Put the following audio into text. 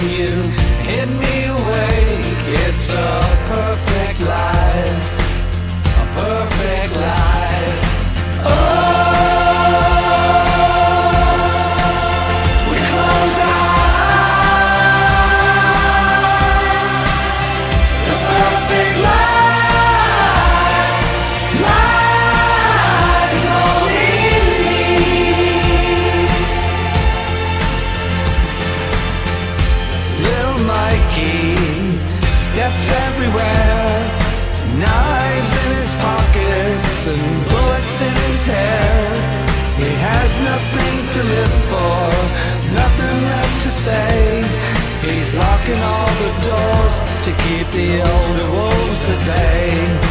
you hit me awake. It's a perfect life, a perfect life. Oh, we close our eyes. The perfect life, life's all we need. Little Mikey steps everywhere, knives in his pockets and bullets in his hair. He has nothing to live for, nothing left to say. He's locking all the doors to keep the older wolves at bay.